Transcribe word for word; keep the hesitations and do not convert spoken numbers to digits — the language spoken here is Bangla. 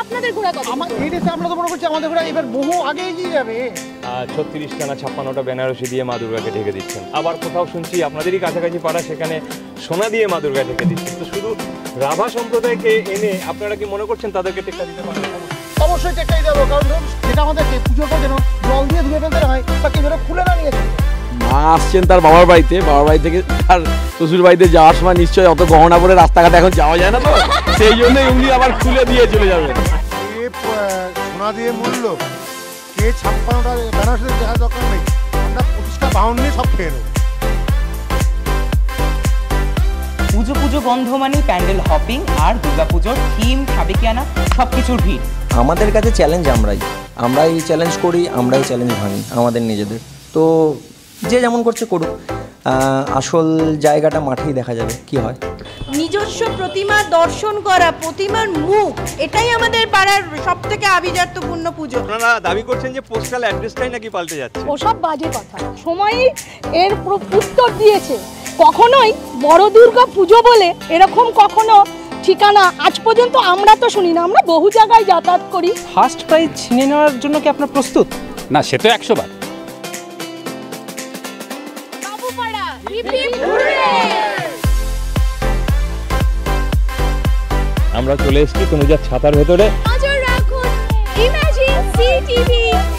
আপনাদের ঘোড়া কত? আমার এই দেশে আমরা তো মনে করছি আমাদের ঘোড়া এবার বহু আগে এগিয়ে যাবে। ছত্রিশটা না ছাপ্পান্নটা বেনারসি দিয়ে মা দুর্গাকে ঢেকে দিচ্ছেন। আবার কোথাও শুনছি আপনাদেরই কাছাকাছি পাড়া, সেখানে সোনা দিয়ে মা দুর্গা ঢেকে দিচ্ছেন। তো শুধু রাভা সম্প্রদায়কে এনে আপনারা কি মনে করছেন তাদেরকে টেক্কা দিতে পারেন? অবশ্যই টেক্কাই দেবো, কারণ ধরুন সেটা আমাদেরকে পুজোর পর যেন জল দিয়ে ধুয়ে ফেলতে হয় বা কেউ যেন খুলে না নিয়েছে। মা আসছেন তার বাবার বাড়িতে, বাবার বাড়ি থেকে তার শ্বশুর বাড়িতে যাওয়ার সময় নিশ্চয়ই অত গহনা পরে রাস্তাঘাটে এখন যাওয়া যায় না, তো সেই জন্যই উনি আবার খুলে দিয়ে চলে যাবেন। কে সোনা দিয়ে মূল্য, কে ছাপ্পান্নটা বেনারসি দেওয়ার দরকার নেই, আমরা পঁচিশটা বাউন নিয়ে সব খেয়ে নেব। পুজো পুজো গন্ধ মানে প্যান্ডেল হপিং আর দুর্গাপুজোর থিম সাবেকিয়ানা সবকিছুর ভিড়। আমাদের কাছে চ্যালেঞ্জ আমরাই আমরাই চ্যালেঞ্জ করি, আমরাই চ্যালেঞ্জ ভাঙি আমাদের নিজেদের। তো যে যেমন করছে করুক, আসল জায়গাটা মাঠেই দেখা যাবে কি হয়। নিজস্ব প্রতিমা দর্শন করা, প্রতিমার মুখ, এটাই আমাদের পাড়ার সব থেকে আভিজাত্যপূর্ণ পুজো। আপনারা দাবি করছেন যে পোস্টাল অ্যাড্রেসটাই নাকি পাল্টে যাচ্ছে। ওসব বাজে কথা, সময়ই এর উত্তর দিয়েছে। কখনোই বড় দুর্গা পুজো বলে এরকম কখনো ঠিকানা আজ পর্যন্ত আমরা তো শুনি না। আমরা বহু জায়গায় যাতায়াত করি। ফার্স্ট প্রাইজ ছিনিয়ে নেওয়ার জন্য কি আপনার প্রস্তুত? না, সে তো একশো বার। আমরা চলে এসেছি তনুজার ছাতার ভেতরে। নজর রাখুন ইমাজিন সিটিভি।